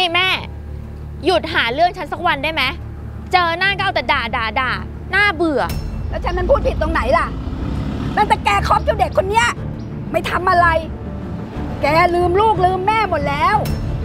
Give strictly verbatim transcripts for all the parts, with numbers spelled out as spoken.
นี่แม่หยุดหาเรื่องฉันสักวันได้ไหมเจอหน้าก็เอาแต่ด่าด่าด่าหน้าเบื่อแล้วฉันมันพูดผิดตรงไหนล่ะตั้งแต่แกคบเจ้าเด็กคนเนี้ยไม่ทำอะไรแกลืมลูกลืมแม่หมดแล้ว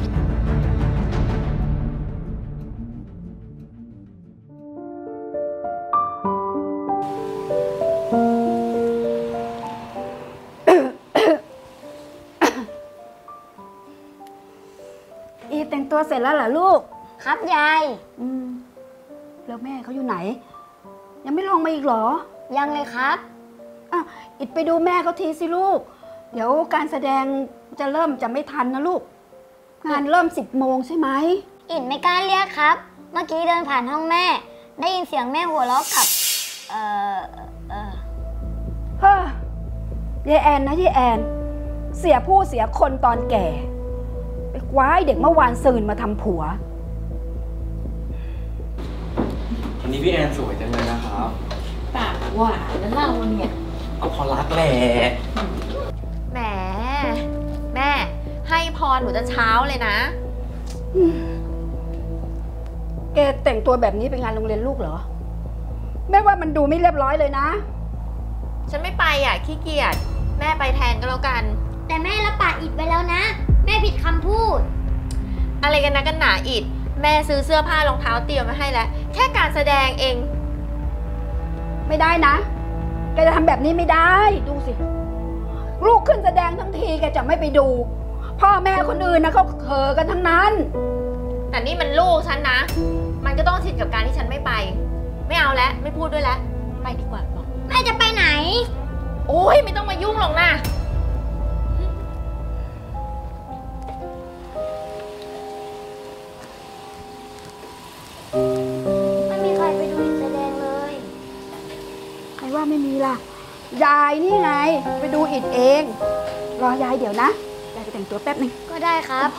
อีแต่งตัวเสร็จแล้วเหรอลูกครับยายอืมแล้วแม่เขาอยู่ไหนยังไม่ลงมาอีกเหรอยังเลยครับอ้าวอิดไปดูแม่เขาทีสิลูกเดี๋ยวการแสดงจะเริ่มจะไม่ทันนะลูกงานเริ่มสิบโมงใช่ไหมอิดไม่กล้าเรียกครับเมื่อกี้เดินผ่านห้องแม่ได้ยินเสียงแม่หัวเราะกับเอ่อเอ่อเฮ้ยายแอนนะยายแอนเสียผู้เสียคนตอนแก่ไปคว้าเด็กเมื่อวานซืนมาทำผัววันนี้พี่แอนสวยจังเลยนะครับปากหวานนะเราเนี่ยก็พอรักแหละแหมแม่ให้พรหนูจะเช้าเลยนะแกแต่งตัวแบบนี้ไปงานโรงเรียนลูกเหรอแม่ว่ามันดูไม่เรียบร้อยเลยนะฉันไม่ไปอ่ะขี้เกียจแม่ไปแทนก็แล้วกันแต่แม่รับปากอิดไว้แล้วนะแม่ผิดคำพูดอะไรกันนะกันหนาอิดแม่ซื้อเสื้อผ้ารองเท้าเตรียมมาให้แล้วแค่การแสดงเองไม่ได้นะแกจะทำแบบนี้ไม่ได้ดูสิลูกขึ้นแสดงทั้งทีแกจะไม่ไปดูพ่อแม่คนอื่นนะเขาเห่อกันทั้งนั้นแต่นี่มันลูกฉันนะมันก็ต้องชินกับการที่ฉันไม่ไปไม่เอาแล้วไม่พูดด้วยแล้วไปดีกว่าบอกแม่จะไปไหนโอ้ยไม่ต้องมายุ่งหรอกนะไม่มีใครไปดูอิดแสดงเลยใครว่าไม่มีล่ะยายนี่ไงไปดูอิดเองรอยายเดี๋ยวนะยายไปแต่งตัวแป๊บนึงก็ได้ครับ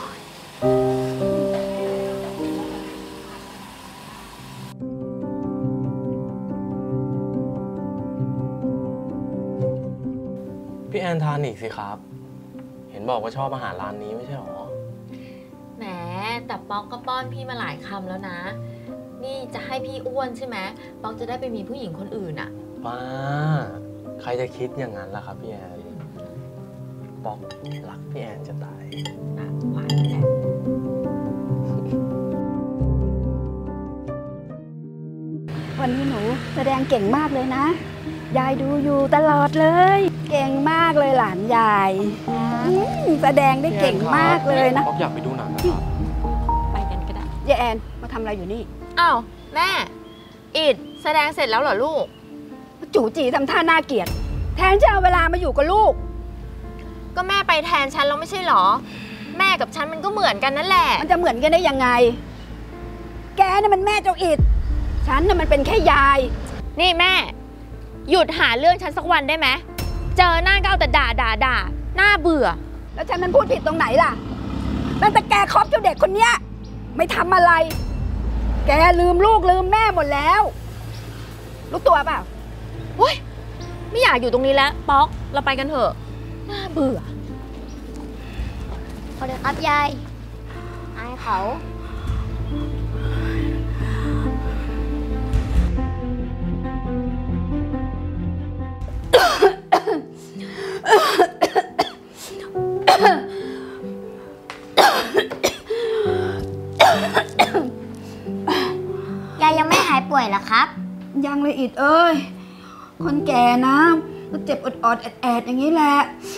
พี่แอนทานอีกสิครับเห็นบอกว่าชอบอาหารร้านนี้ไม่ใช่หรอแหมแต่ป๊อกก็ป้อนพี่มาหลายคำแล้วนะนี่จะให้พี่อ้วนใช่ไหมป๊อกจะได้ไปมีผู้หญิงคนอื่นอ่ะป้าใครจะคิดอย่างนั้นล่ะครับพี่แอนป๊อกรักพี่แอนจะตายปากหวานแหละวันนี้หนูแสดงเก่งมากเลยนะยายดูอยู่ตลอดเลยเก่งมากเลยหลานยายแสดงได้เก่งมากเลยนะป๊อกอยากไปดูหนังนะครับไปกันก็ได้ยายแอนมาทำอะไรอยู่นี่อ้าวแม่อิดแสดงเสร็จแล้วเหรอลูกจู่จีทำท่าน่าเกลียดแทนจะเอาเวลามาอยู่กับลูกก็แม่ไปแทนฉันแล้วไม่ใช่หรอแม่กับฉันมันก็เหมือนกันนั่นแหละมันจะเหมือนกันได้ยังไงแกน่ะมันแม่เจ้าอิดฉันน่ะมันเป็นแค่ยายนี่แม่หยุดหาเรื่องฉันสักวันได้ไหมเจอหน้าก็เอาแต่ด่าด่าด่าหน้าเบื่อแล้วฉันมันพูดผิดตรงไหนล่ะตั้งแต่แกคบเจ้าเด็กคนเนี้ยไม่ทำอะไรแกลืมลูกลืมแม่หมดแล้วรู้ตัวเปล่าโอ๊ยไม่อยากอยู่ตรงนี้แล้วป๊อกเราไปกันเถอะน่าเบื่อขอเดินอัพยายอายเขายายยังไม่หายป่วยเหรอครับยังเลยอิดเอ้ยคนแก่นะก็เจ็บอดๆแอดๆอย่างนี้แหละ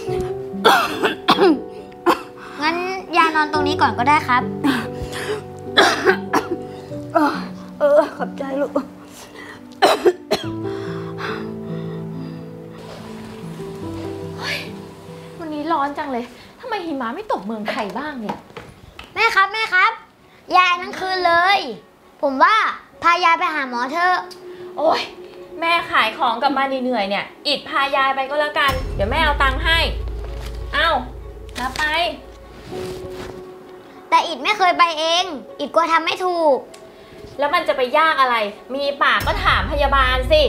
งั้นยายนอนตรงนี้ก่อนก็ได้ครับเออเออขอบใจลูกวันนี้ร้อนจังเลยทำไมหิมะไม่ตกเมืองไทยบ้างเนี่ยแม่ครับแม่ครับยายทั้งคืนเลยผมว่าพายายไปหาหมอเถอะโอ๊ยแม่ขายของกลับมาเหนื่อยเนี่ยอิดพายายไปก็แล้วกันเดี๋ยวแม่เอาตังค์ให้เอ้ารับไปแต่อิดไม่เคยไปเองอิดกลัวทำไม่ถูกแล้วมันจะไปยากอะไรมีปากก็ถามพยาบาลสิ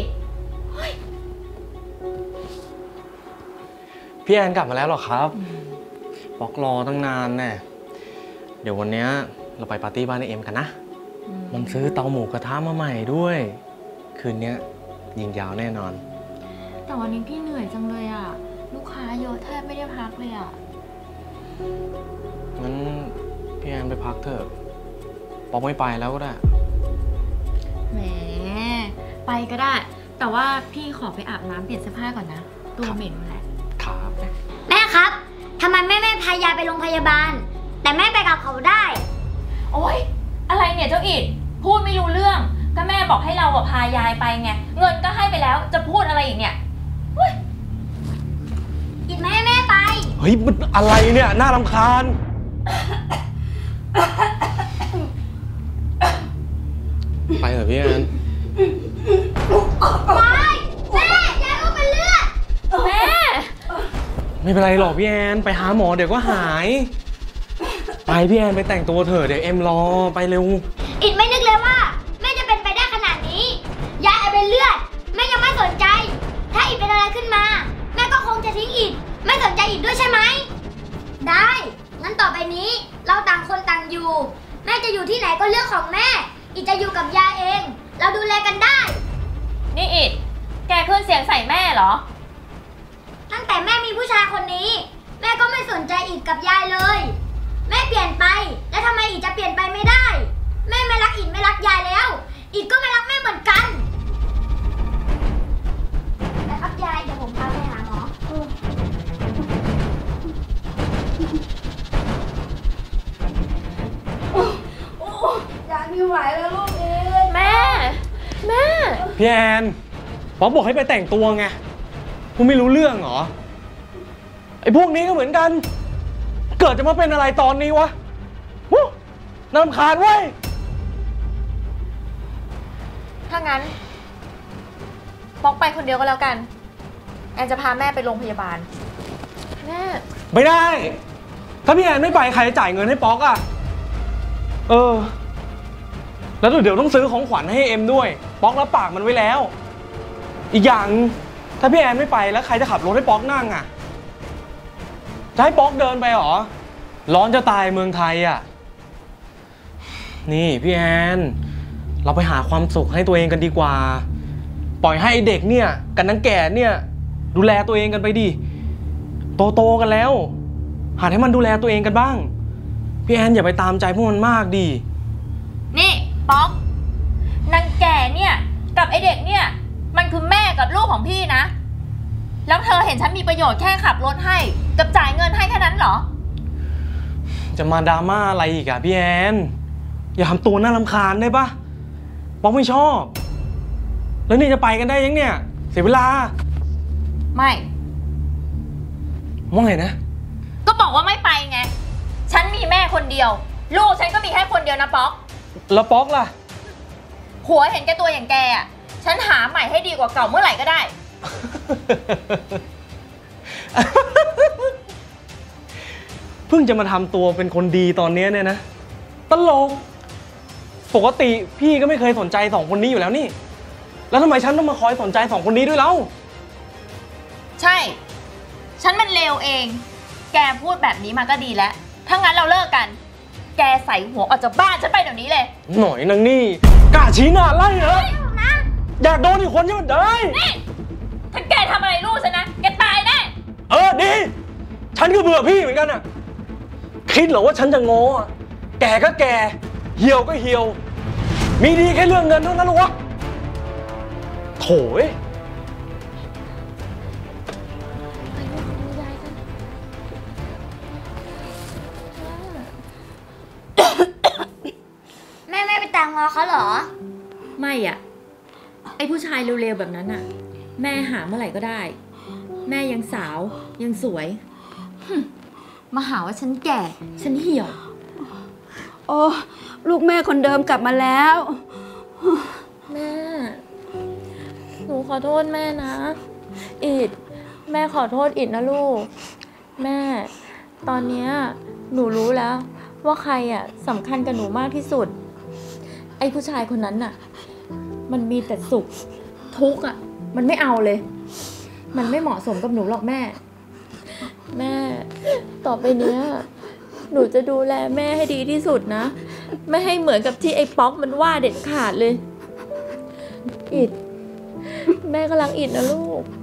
พี่แอนกลับมาแล้วหรอครับป๊อกรอตั้งนานแน่เดี๋ยววันนี้เราไปปาร์ตี้บ้านในเอ็มกันนะมันซื้อเตาหมูกระทะมาใหม่ด้วย คืนนี้ยิงยาวแน่นอนแต่วันนี้พี่เหนื่อยจังเลยอ่ะลูกค้าเยอะแทบไม่ได้พักเลยอ่ะงั้นพี่แอนไปพักเถอะป๊อกไม่ไปแล้วก็ได้แหมไปก็ได้แต่ว่าพี่ขอไปอาบน้ำเปลี่ยนเสื้อผ้าก่อนนะตัวเหม็นแหละครับแม่ครับทำไมแม่ไม่พายายไปโรงพยาบาลแต่แม่ไปกับเขาได้โอ๊ยอะไรเนี่ยเจ้าอิดพูดไม่รู้เรื่องก็แม่บอกให้เราอะพายายไปไงเงินก็ให้ไปแล้วจะพูดอะไรอีกเนี่ยอิดไม่ให้แม่ไปเฮ้ยมันอะไรเนี่ยน่ารำคาญไปเถอะพี่แอนไปแม่ยายก็เป็นเลือดแม่ไม่เป็นไรหรอกพี่แอนไปหาหมอเดี๋ยวก็หายไปพี่แอนไปแต่งตัวเถอะเดี๋ยวเอ็มรอไปเร็วอิดไม่นึกเลยว่าแม่จะเป็นไปได้ขนาดนี้ยายเป็นเลือดแม่ยังไม่สนใจถ้าอิดเป็นอะไรขึ้นมาแม่ก็คงจะทิ้งอิดไม่สนใจอิดด้วยใช่ไหมได้งั้นต่อไปนี้เราต่างคนต่างอยู่แม่จะอยู่ที่ไหนก็เรื่องของแม่อิดจะอยู่กับยายเองเราดูแลกันได้นี่อิดแกขึ้นเสียงใส่แม่เหรอตั้งแต่แม่มีผู้ชายคนนี้แม่ก็ไม่สนใจอิดกับยายเลยแม่เปลี่ยนไปแล้วทำไมอิดจะเปลี่ยนไปไม่ได้แม่ไม่รักอิดไม่รักยายแล้วอิดก็ไม่รักแม่เหมือนกันนะครับยายเดี๋ยวผมพาไปหาหมอยายไม่ไหวแล้วลูกเอ้ยแม่แม่พี่แอนป๊อกบอกให้ไปแต่งตัวไงคุณไม่รู้เรื่องเหรอไอ้พวกนี้ก็เหมือนกันเกิดจะมาเป็นอะไรตอนนี้วะน่ารำคาญเว้ยถ้างั้นป๊อกไปคนเดียวก็แล้วกันแอนจะพาแม่ไปโรงพยาบาลแม่ไม่ได้ถ้าพี่แอนไม่ไปใครจะจ่ายเงินให้ป๊อกอ่ะเออแล้วเดี๋ยวต้องซื้อของขวัญให้เอ็มด้วยป๊อกรับปากมันไว้แล้วอีกอย่างถ้าพี่แอนไม่ไปแล้วใครจะขับรถให้ป๊อกนั่งอ่ะจะให้ป๊อกเดินไปหรอร้อนจะตายเมืองไทยอ่ะนี่พี่แอนเราไปหาความสุขให้ตัวเองกันดีกว่าปล่อยให้ไอ้เด็กเนี่ยกับนางแก่เนี่ยดูแลตัวเองกันไปดิโตๆกันแล้วหัดให้มันดูแลตัวเองกันบ้างพี่แอนอย่าไปตามใจพวกมันมากดินี่ป๊อกนางแก่เนี่ยกับไอ้เด็กเนี่ยมันคือแม่กับลูกของพี่นะแล้วเธอเห็นฉันมีประโยชน์แค่ขับรถให้กับจ่ายเงินให้แค่นั้นเหรอจะมาดราม่าอะไรอีกอะพี่แอนอย่าทำตัวน่ารำคาญได้ปะป๊อกไม่ชอบแล้วนี่จะไปกันได้ยังเนี่ยเสียเวลาไม่ว่าไงนะก็บอกว่าไม่ไปไงฉันมีแม่คนเดียวลูกฉันก็มีแค่คนเดียวนะป๊อกแล้วป๊อกล่ะหัวเห็นแกตัวอย่างแกอ่ะฉันหาใหม่ให้ดีกว่าเก่าเมื่อไหร่ก็ได้เพิ่งจะมาทำตัวเป็นคนดีตอนนี้เนี่ยนะตลกปกติพี่ก็ไม่เคยสนใจสองคนนี้อยู่แล้วนี่แล้วทำไมฉันต้องมาคอยสนใจสองคนนี้ด้วยเล่าใช่ฉันมันเลวเองแกพูดแบบนี้มาก็ดีแล้วถ้างั้นเราเลิกกันแกใส่หัวออกจากบ้านฉันไปเดี๋ยวนี้เลยหน่อยนางนี่กล้าชี้หน้าไล่เหรออยากโดนอีกคนยังได้นี่ถ้าแกทำอะไรลูกฉันนะแกตายแน่เออดีฉันก็เบื่อพี่เหมือนกันอะคิดเหรอว่าฉันจะงอแก่ก็แก่เหี่ยวก็เหี่ยวมีดีแค่เรื่องเงินเท่านั้นหรอวะโถ่แม่แม่ไปแต่งงอเขาเหรอไม่อ่ะไอ้ผู้ชายเร็วๆแบบนั้นอ่ะแม่หาเมื่อไหร่ก็ได้แม่ยังสาวยังสวยมาหาว่าฉันแก่ฉันเหี่ยวโอ้ลูกแม่คนเดิมกลับมาแล้วแม่หนูขอโทษแม่นะอิดแม่ขอโทษอิดนะลูกแม่ตอนนี้หนูรู้แล้วว่าใครอ่ะสำคัญกับหนูมากที่สุดไอ้ผู้ชายคนนั้นน่ะมันมีแต่สุขทุกข์อ่ะมันไม่เอาเลยมันไม่เหมาะสมกับหนูหรอกแม่แม่ต่อไปเนี้ยหนูจะดูแลแม่ให้ดีที่สุดนะไม่ให้เหมือนกับที่ไอ้ป๊อกมันว่าเด็ดขาดเลย อิดแม่กำลังอิดนะลูก